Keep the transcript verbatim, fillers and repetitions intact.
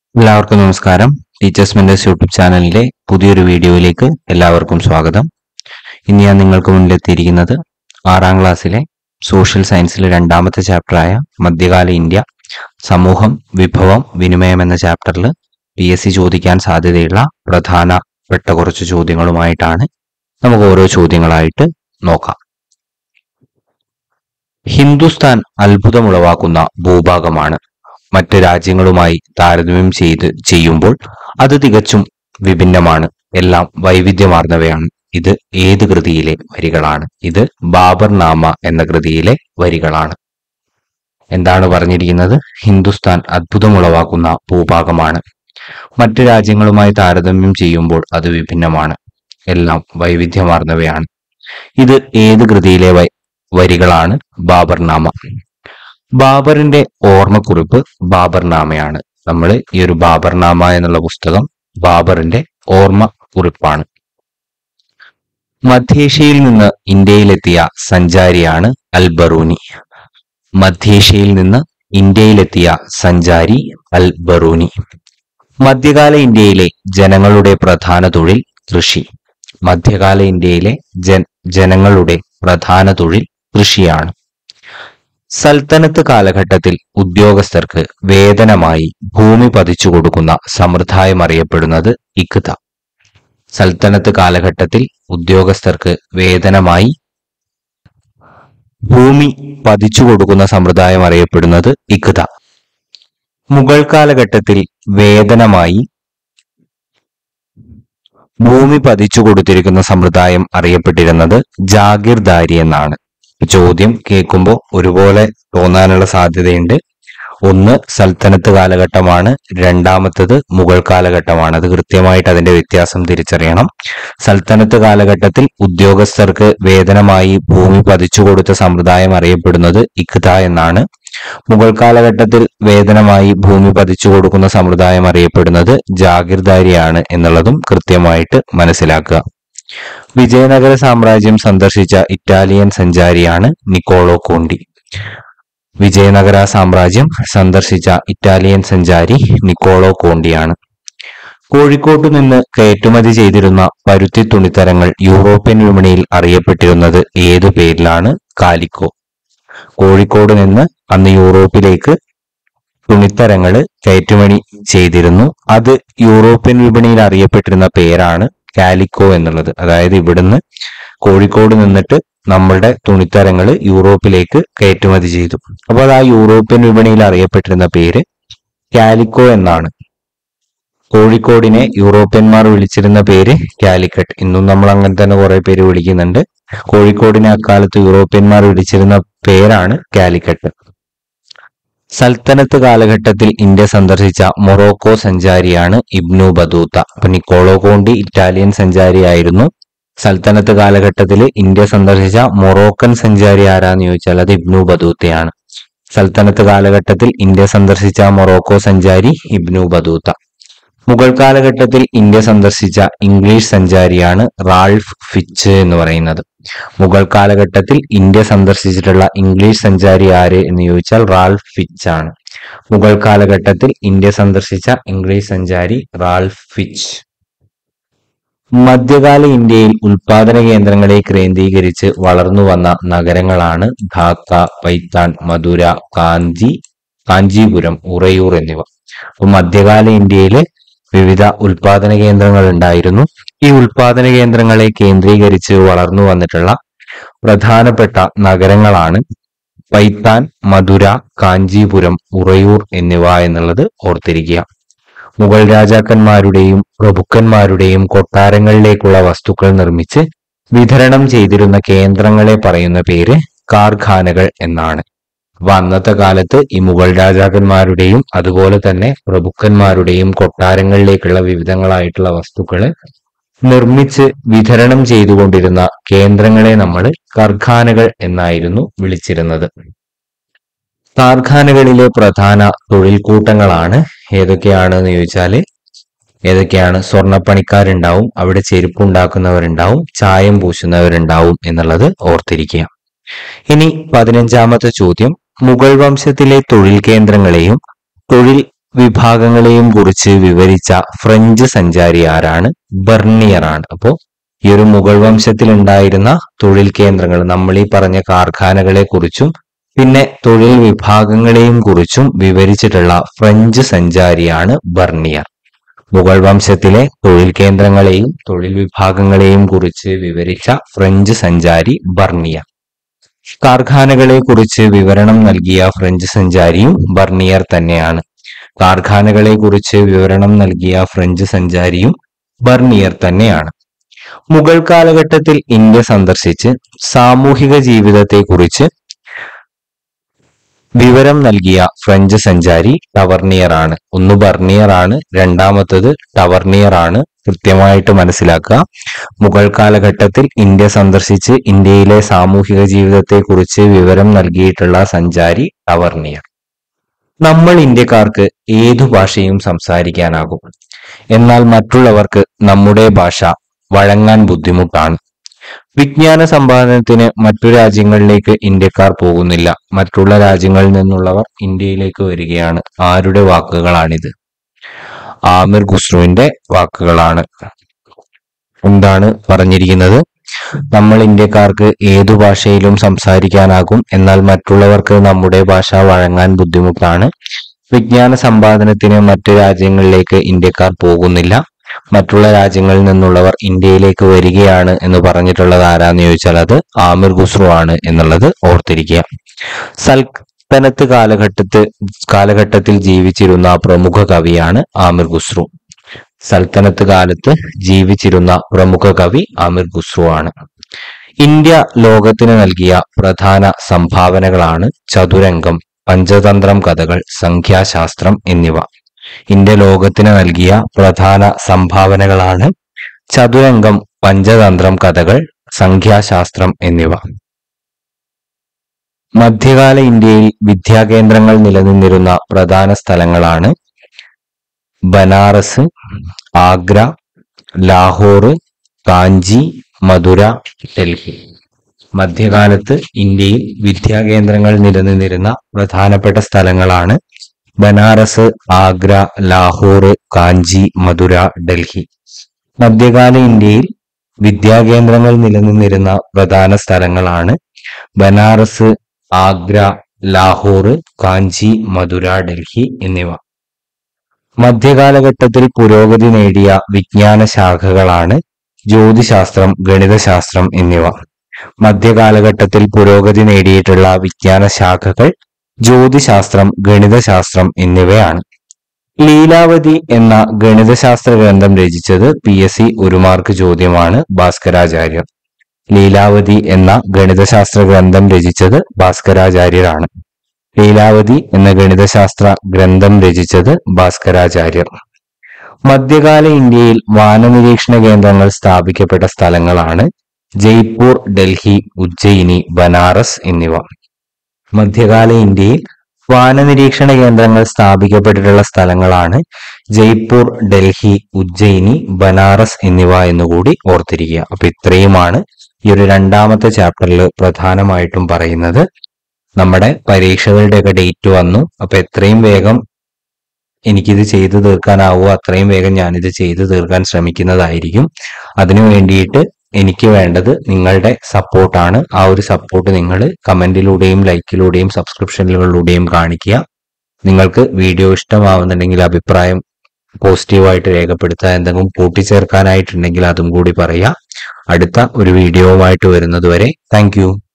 എല്ലാവർക്കും നമസ്കാരം. Teachers mentors YouTube ചാനലിലെ പുതിയൊരു വീഡിയോയിലേക്ക് എല്ലാവർക്കും സ്വാഗതം. ഇന്ന് ഞാൻ നിങ്ങൾക്ക് മുന്നിലെത്തിയിരിക്കുന്നത് ആറാം ക്ലാസ്സിലെ സോഷ്യൽ സയൻസിലെ രണ്ടാമത്തെ ചാപ്റ്ററായ മധ്യകാല ഇന്ത്യ, സമൂഹം, വിഭവം, വിനിമയം എന്ന ചാപ്റ്ററിൽ പി എസ് സി ചോദിക്കാൻ സാധ്യതയുള്ള പ്രധാനപ്പെട്ട കുറച്ച് ചോദ്യങ്ങളുമായിട്ടാണ്. നമുക്ക് ഓരോ ചോദ്യങ്ങളായിട്ട് നോക്കാം. ഹിന്ദുസ്ഥാൻ അത്ഭുതമുളവാക്കുന്ന ഭൂഭാഗമാണ്. മറ്റ് രാജ്യങ്ങളുമായി താരതമ്യം ചെയ്ത് ചെയ്യുമ്പോൾ അത് തികച്ചും വിഭിന്നമാണ്. എല്ലാം വൈവിധ്യമാർന്നവയാണ്. ഇത് ഏത് കൃതിയിലെ വരികളാണ്? ഇത് ബാബർനാമ എന്ന കൃതിയിലെ വരികളാണ്. എന്താണ് പറഞ്ഞിരിക്കുന്നത്? ഹിന്ദുസ്ഥാൻ അത്ഭുതമുളവാക്കുന്ന ഭൂഭാഗമാണ്. മറ്റ് രാജ്യങ്ങളുമായി താരതമ്യം ചെയ്യുമ്പോൾ അത് വിഭിന്നമാണ്. എല്ലാം വൈവിധ്യമാർന്നവയാണ്. ഇത് ഏത് കൃതിയിലെ വരികളാണ്? ബാബർനാമ. ബാബറിന്റെ ഓർമ്മക്കുറിപ്പ് ബാബർനാമയാണ്. നമ്മൾ ഈ ഒരു ബാബർനാമ എന്നുള്ള പുസ്തകം ബാബറിന്റെ ഓർമ്മക്കുറിപ്പാണ്. മധ്യേഷ്യയിൽ നിന്ന് ഇന്ത്യയിലെത്തിയ സഞ്ചാരിയാണ് അൽ ബറൂനി. മധ്യേഷ്യയിൽ നിന്ന് ഇന്ത്യയിലെത്തിയ സഞ്ചാരി അൽ ബറൂനി. മധ്യകാല ഇന്ത്യയിലെ ജനങ്ങളുടെ പ്രധാന തൊഴിൽ കൃഷി. മധ്യകാല ഇന്ത്യയിലെ ജൻ ജനങ്ങളുടെ പ്രധാന തൊഴിൽ കൃഷിയാണ്. സൽത്തനത്ത് കാലഘട്ടത്തിൽ ഉദ്യോഗസ്ഥർക്ക് വേതനമായി ഭൂമി പതിച്ചു കൊടുക്കുന്ന സമ്പ്രദായം അറിയപ്പെടുന്നത് ഇഖ്ത. സൽത്തനത്ത് കാലഘട്ടത്തിൽ ഉദ്യോഗസ്ഥർക്ക് വേതനമായി ഭൂമി പതിച്ചു കൊടുക്കുന്ന സമ്പ്രദായം അറിയപ്പെടുന്നത് ഇഖ്ത. മുഗൾ കാലഘട്ടത്തിൽ വേതനമായി ഭൂമി പതിച്ചു കൊടുത്തിരിക്കുന്ന സമ്പ്രദായം അറിയപ്പെട്ടിരുന്നത് ജാഗിർദാരി എന്നാണ്. ചോദ്യം കേൾക്കുമ്പോൾ ഒരുപോലെ തോന്നാനുള്ള സാധ്യതയുണ്ട്. ഒന്ന് സൽത്തനത്ത് കാലഘട്ടമാണ്, രണ്ടാമത്തത് മുഗൾ കാലഘട്ടമാണ്. അത് കൃത്യമായിട്ട് അതിന്റെ വ്യത്യാസം തിരിച്ചറിയണം. സൽത്തനത്ത് കാലഘട്ടത്തിൽ ഉദ്യോഗസ്ഥർക്ക് വേതനമായി ഭൂമി പതിച്ചു കൊടുത്ത സമ്പ്രദായം അറിയപ്പെടുന്നത് ഇഖ്ത എന്നാണ്. മുഗൾ കാലഘട്ടത്തിൽ വേതനമായി ഭൂമി പതിച്ചു കൊടുക്കുന്ന സമ്പ്രദായം അറിയപ്പെടുന്നത് ജാഗിർദാരിയാണ് എന്നുള്ളതും കൃത്യമായിട്ട് മനസ്സിലാക്കുക. വിജയനഗര സാമ്രാജ്യം സന്ദർശിച്ച ഇറ്റാലിയൻ സഞ്ചാരിയാണ് നിക്കോളോ കോണ്ടി. വിജയനഗര സാമ്രാജ്യം സന്ദർശിച്ച ഇറ്റാലിയൻ സഞ്ചാരി നിക്കോളോ കോണ്ടിയാണ്. കോഴിക്കോട്ടു നിന്ന് കയറ്റുമതി ചെയ്തിരുന്ന പരുത്തി തുണിത്തരങ്ങൾ യൂറോപ്യൻ വിപണിയിൽ അറിയപ്പെട്ടിരുന്നത് ഏതു പേരിലാണ്? കാലിക്കോ. കോഴിക്കോട് നിന്ന് അന്ന് യൂറോപ്പിലേക്ക് തുണിത്തരങ്ങൾ കയറ്റുമതി ചെയ്തിരുന്നു. അത് യൂറോപ്യൻ വിപണിയിൽ അറിയപ്പെട്ടിരുന്ന പേരാണ് കാലിക്കോ എന്നുള്ളത്. അതായത് ഇവിടുന്ന് കോഴിക്കോട് നിന്നിട്ട് നമ്മളുടെ തുണിത്തരങ്ങൾ യൂറോപ്പിലേക്ക് കയറ്റുമതി ചെയ്തു. അപ്പോൾ അത് ആ യൂറോപ്യൻ വിപണിയിൽ അറിയപ്പെട്ടിരുന്ന പേര് കാലിക്കോ എന്നാണ്. കോഴിക്കോടിനെ യൂറോപ്യന്മാർ വിളിച്ചിരുന്ന പേര് കാലിക്കട്ട്. ഇന്നും നമ്മൾ അങ്ങനെ തന്നെ കുറെ പേര് വിളിക്കുന്നുണ്ട്. കോഴിക്കോടിനെ അക്കാലത്ത് യൂറോപ്യന്മാർ വിളിച്ചിരുന്ന പേരാണ് കാലിക്കട്ട്. സൽത്തനത്ത് കാലഘട്ടത്തിൽ ഇന്ത്യ സന്ദർശിച്ച മൊറോക്കോ സഞ്ചാരിയാണ് ഇബ്നു ബത്തൂത്ത. അപ്പൊ നിക്കോളോ കോണ്ടി ഇറ്റാലിയൻ സഞ്ചാരിയായിരുന്നു. സൽത്തനത്ത് കാലഘട്ടത്തിൽ ഇന്ത്യ സന്ദർശിച്ച മൊറോക്കൻ സഞ്ചാരി ആരാന്ന് ചോദിച്ചാൽ അത് ഇബ്നു ബത്തൂത്തയാണ്. സൽത്തനത്ത് കാലഘട്ടത്തിൽ ഇന്ത്യ സന്ദർശിച്ച മൊറോക്കോ സഞ്ചാരി ഇബ്നു ബത്തൂത്ത. മുഗൾ കാലഘട്ടത്തിൽ ഇന്ത്യ സന്ദർശിച്ച ഇംഗ്ലീഷ് സഞ്ചാരിയാണ് റാൾഫ് ഫിച്ച് എന്ന് പറയുന്നത്. മുഗൾ കാലഘട്ടത്തിൽ ഇന്ത്യ സന്ദർശിച്ചിട്ടുള്ള ഇംഗ്ലീഷ് സഞ്ചാരി ആര് എന്ന് ചോദിച്ചാൽ റാൾഫ് ഫിച്ച് ആണ്. മുഗൾ കാലഘട്ടത്തിൽ ഇന്ത്യ സന്ദർശിച്ച ഇംഗ്ലീഷ് സഞ്ചാരി റാൾഫ് ഫിച്ച്. മധ്യകാല ഇന്ത്യയിൽ ഉൽപാദന കേന്ദ്രങ്ങളെ കേന്ദ്രീകരിച്ച് വളർന്നു വന്ന നഗരങ്ങളാണ് ധാക്ക, പൈത്താൻ, മധുര, കാഞ്ചി കാഞ്ചീപുരം, ഉറയൂർ എന്നിവ. അപ്പൊ മധ്യകാല ഇന്ത്യയിലെ വിവിധ ഉൽപാദന കേന്ദ്രങ്ങൾ ഉണ്ടായിരുന്നു. ഈ ഉൽപാദന കേന്ദ്രങ്ങളെ കേന്ദ്രീകരിച്ച് വളർന്നു വന്നിട്ടുള്ള പ്രധാനപ്പെട്ട നഗരങ്ങളാണ് പൈത്താൻ, മധുര, കാഞ്ചീപുരം, ഉറയൂർ എന്നിവ എന്നുള്ളത് ഓർത്തിരിക്കുക. മുഗൾ രാജാക്കന്മാരുടെയും പ്രഭുക്കന്മാരുടെയും കൊട്ടാരങ്ങളിലേക്കുള്ള വസ്തുക്കൾ നിർമ്മിച്ച് വിതരണം ചെയ്തിരുന്ന കേന്ദ്രങ്ങളെ പറയുന്ന പേര് കാർഖാനകൾ എന്നാണ്. അപ്പൊ അന്നത്തെ കാലത്ത് ഈ മുഗൾ രാജാക്കന്മാരുടെയും അതുപോലെ തന്നെ പ്രഭുക്കന്മാരുടെയും കൊട്ടാരങ്ങളിലേക്കുള്ള വിവിധങ്ങളായിട്ടുള്ള വസ്തുക്കള് നിർമ്മിച്ച് വിതരണം ചെയ്തുകൊണ്ടിരുന്ന കേന്ദ്രങ്ങളെ നമ്മൾ കാർഖാനകൾ എന്നായിരുന്നു വിളിച്ചിരുന്നത്. കാർഖാനകളിലെ പ്രധാന തൊഴിൽ കൂട്ടങ്ങളാണ് ഏതൊക്കെയാണെന്ന് ചോദിച്ചാല് ഏതൊക്കെയാണ്? സ്വർണ്ണപ്പണിക്കാരുണ്ടാവും, അവിടെ ചെരുപ്പുണ്ടാക്കുന്നവരുണ്ടാവും, ചായം പൂശുന്നവരുണ്ടാവും എന്നുള്ളത് ഓർത്തിരിക്കുക. ഇനി പതിനഞ്ചാമത്തെ ചോദ്യം, മുഗൾ വംശത്തിലെ തൊഴിൽ കേന്ദ്രങ്ങളെയും തൊഴിൽ വിഭാഗങ്ങളെയും കുറിച്ച് വിവരിച്ച ഫ്രഞ്ച് സഞ്ചാരി ആരാണ്? ബർണിയർ ആണ്. അപ്പോ ഈ ഒരു മുഗൾ വംശത്തിൽ ഉണ്ടായിരുന്ന തൊഴിൽ കേന്ദ്രങ്ങൾ, നമ്മൾ ഈ പറഞ്ഞ കാർഖാനകളെ കുറിച്ചും പിന്നെ തൊഴിൽ വിഭാഗങ്ങളെയും കുറിച്ചും വിവരിച്ചിട്ടുള്ള ഫ്രഞ്ച് സഞ്ചാരിയാണ് ബർണിയർ. മുഗൾ വംശത്തിലെ തൊഴിൽ കേന്ദ്രങ്ങളെയും തൊഴിൽ വിഭാഗങ്ങളെയും കുറിച്ച് വിവരിച്ച ഫ്രഞ്ച് സഞ്ചാരി ബർണിയർ. കാർഖാനകളെ കുറിച്ച് വിവരണം നൽകിയ ഫ്രഞ്ച് സഞ്ചാരിയും ബർണിയർ തന്നെയാണ്. കാർഖാനകളെ കുറിച്ച് വിവരണം നൽകിയ ഫ്രഞ്ച് സഞ്ചാരിയും ബർണിയർ തന്നെയാണ്. മുഗൾ കാലഘട്ടത്തിൽ ഇന്ത്യ സന്ദർശിച്ച് സാമൂഹിക ജീവിതത്തെക്കുറിച്ച് വിവരം നൽകിയ ഫ്രഞ്ച് സഞ്ചാരി ടവർണിയർ ആണ്. ഒന്ന് ബർണിയർ ആണ്, രണ്ടാമത്തത് ടവർണിയർ ആണ്. കൃത്യമായിട്ട് മനസ്സിലാക്കുക. മുഗൾ കാലഘട്ടത്തിൽ ഇന്ത്യ സന്ദർശിച്ച് ഇന്ത്യയിലെ സാമൂഹിക ജീവിതത്തെക്കുറിച്ച് വിവരം നൽകിയിട്ടുള്ള സഞ്ചാരി ടവർണിയർ. നമ്മൾ ഇന്ത്യക്കാർക്ക് ഏതു ഭാഷയും സംസാരിക്കാനാകും, എന്നാൽ മറ്റുള്ളവർക്ക് നമ്മുടെ ഭാഷ വഴങ്ങാൻ ബുദ്ധിമുട്ടാണ്. വിജ്ഞാന സമ്പാദനത്തിന് മറ്റു രാജ്യങ്ങളിലേക്ക് ഇന്ത്യക്കാർ പോകുന്നില്ല, മറ്റുള്ള രാജ്യങ്ങളിൽ നിന്നുള്ളവർ ഇന്ത്യയിലേക്ക് വരികയാണ്. ആരുടെ വാക്കുകളാണിത്? ആമിർ ഖുസ്രുവിന്റെ വാക്കുകളാണ്. എന്താണ് പറഞ്ഞിരിക്കുന്നത്? നമ്മൾ ഇന്ത്യക്കാർക്ക് ഏതു ഭാഷയിലും സംസാരിക്കാനാകും, എന്നാൽ മറ്റുള്ളവർക്ക് നമ്മുടെ ഭാഷ വഴങ്ങാൻ ബുദ്ധിമുട്ടാണ്. വിജ്ഞാന സമ്പാദനത്തിന് മറ്റു രാജ്യങ്ങളിലേക്ക് ഇന്ത്യക്കാർ പോകുന്നില്ല, മറ്റുള്ള രാജ്യങ്ങളിൽ നിന്നുള്ളവർ ഇന്ത്യയിലേക്ക് വരികയാണ് എന്ന് പറഞ്ഞിട്ടുള്ളത് ആരാന്ന് ചോദിച്ചാൽ അത് ആമിർ ഖുസ്രു ആണ് എന്നുള്ളത് ഓർത്തിരിക്കുക. സൽത്തനത്ത് കാലഘട്ടത്ത് കാലഘട്ടത്തിൽ ജീവിച്ചിരുന്ന പ്രമുഖ കവിയാണ് ആമിർ ഖുസ്രു. സൽത്തനത്ത് കാലത്ത് ജീവിച്ചിരുന്ന പ്രമുഖ കവി ആമിർ ഖുസ്രു ആണ്. ഇന്ത്യ ലോകത്തിന് നൽകിയ പ്രധാന സംഭാവനകളാണ് ചതുരംഗം, പഞ്ചതന്ത്രം കഥകൾ, സംഖ്യാശാസ്ത്രം എന്നിവ. ഇന്ത്യ ലോകത്തിന് നൽകിയ പ്രധാന സംഭാവനകളാണ് ചതുരംഗം, പഞ്ചതന്ത്രം കഥകൾ, സംഖ്യാശാസ്ത്രം എന്നിവ. മധ്യകാല ഇന്ത്യയിൽ വിദ്യാകേന്ദ്രങ്ങൾ നിലനിന്നിരുന്ന പ്രധാന സ്ഥലങ്ങളാണ് ബനാറസ്, ആഗ്ര, ലാഹോർ, കാഞ്ചി, മധുര, ഡൽഹി. മധ്യകാലത്ത് ഇന്ത്യയിൽ വിദ്യാകേന്ദ്രങ്ങൾ നിലനിന്നിരുന്ന പ്രധാനപ്പെട്ട സ്ഥലങ്ങളാണ് ബനാറസ്, ആഗ്ര, ലാഹോർ, കാഞ്ചി, മധുര, ഡൽഹി. മധ്യകാല ഇന്ത്യയിൽ വിദ്യാകേന്ദ്രങ്ങൾ നിലനിന്നിരുന്ന പ്രധാന സ്ഥലങ്ങളാണ് ബനാറസ്, ആഗ്ര, ലാഹോർ, കാഞ്ചി, മധുര, ഡൽഹി എന്നിവ. മധ്യകാലഘട്ടത്തിൽ പുരോഗതി നേടിയ വിജ്ഞാന ശാഖകളാണ് ജ്യോതിശാസ്ത്രം, ഗണിതശാസ്ത്രം എന്നിവ. മധ്യകാലഘട്ടത്തിൽ പുരോഗതി നേടിയിട്ടുള്ള വിജ്ഞാന ശാഖകൾ ജ്യോതിശാസ്ത്രം, ഗണിതശാസ്ത്രം എന്നിവയാണ്. ലീലാവതി എന്ന ഗണിതശാസ്ത്ര ഗ്രന്ഥം രചിച്ചത് പി എസ് സി ഒരു മാർക്ക് ചോദ്യമാണ്, ഭാസ്കരാചാര്യർ. ലീലാവതി എന്ന ഗണിതശാസ്ത്ര ഗ്രന്ഥം രചിച്ചത് ഭാസ്കരാചാര്യരാണ്. ലീലാവതി എന്ന ഗണിതശാസ്ത്ര ഗ്രന്ഥം രചിച്ചത് ഭാസ്കരാചാര്യർ. മധ്യകാല ഇന്ത്യയിൽ വാനനിരീക്ഷണ കേന്ദ്രങ്ങൾ സ്ഥാപിക്കപ്പെട്ട സ്ഥലങ്ങളാണ് ജയ്പൂർ, ഡൽഹി, ഉജ്ജയിനി, ബനാറസ് എന്നിവ. മധ്യകാല ഇന്ത്യയിൽ വാനനിരീക്ഷണ കേന്ദ്രങ്ങൾ സ്ഥാപിക്കപ്പെട്ടിട്ടുള്ള സ്ഥലങ്ങളാണ് ജയ്പൂർ, ഡൽഹി, ഉജ്ജയിനി, ബനാറസ് എന്നിവ എന്നുകൂടി ഓർത്തിരിക്കുക. അപ്പൊ ഇത്രയുമാണ് ഈ ഒരു രണ്ടാമത്തെ ചാപ്റ്ററിൽ പ്രധാനമായിട്ടും പറയുന്നത്. നമ്മുടെ പരീക്ഷകളുടെയൊക്കെ ഡേറ്റ് വന്നു. അപ്പൊ എത്രയും വേഗം എനിക്കിത് ചെയ്തു തീർക്കാനാവുമോ അത്രയും വേഗം ഞാനിത് ചെയ്തു തീർക്കാൻ ശ്രമിക്കുന്നതായിരിക്കും. അതിനു വേണ്ടിയിട്ട് എനിക്ക് വേണ്ടത് നിങ്ങളുടെ സപ്പോർട്ടാണ്. ആ ഒരു സപ്പോർട്ട് നിങ്ങൾ കമന്റിലൂടെയും ലൈക്കിലൂടെയും സബ്സ്ക്രിപ്ഷനുകളിലൂടെയും കാണിക്കുക. നിങ്ങൾക്ക് വീഡിയോ ഇഷ്ടമാവുന്നുണ്ടെങ്കിൽ അഭിപ്രായം പോസിറ്റീവായിട്ട് രേഖപ്പെടുത്തുക. എന്തെങ്കിലും കൂട്ടിച്ചേർക്കാനായിട്ടുണ്ടെങ്കിൽ അതും കൂടി പറയുക. അടുത്ത ഒരു വീഡിയോവുമായിട്ട് വരുന്നത് വരെ താങ്ക് യു.